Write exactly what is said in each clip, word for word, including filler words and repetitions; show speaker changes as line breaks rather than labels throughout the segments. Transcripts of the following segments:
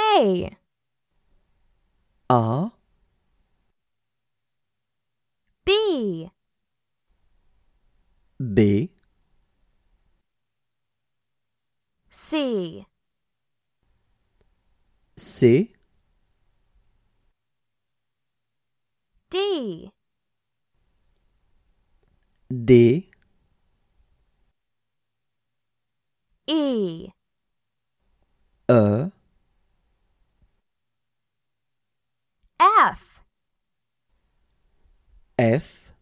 A
A
B
B
C
C
D
D
E
E
F
F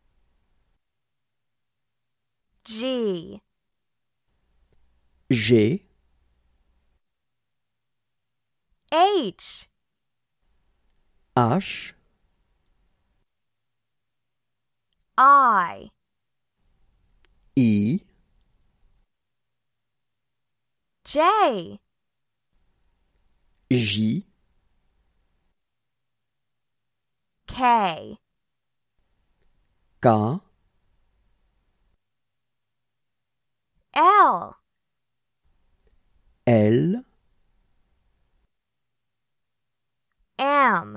G
G
H
H
I
I
J
J
K
K
L
L
M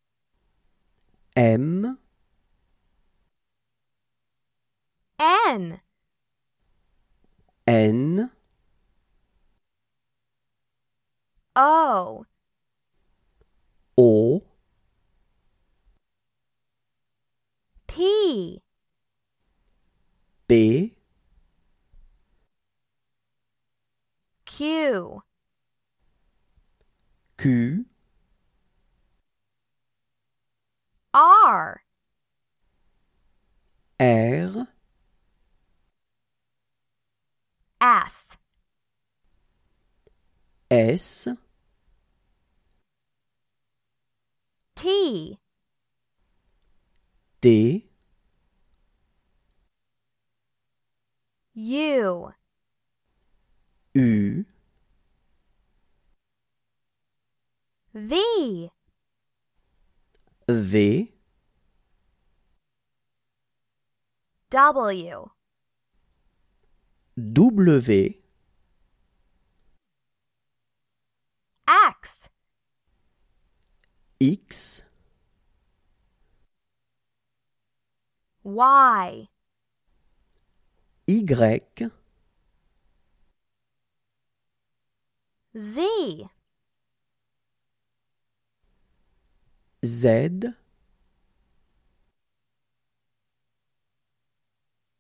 M
N
N
O
O
P
P
Q
Q
R
R
S
S
T
T
U
U
V
V
W
W
X
X
Y
Y
Z
Z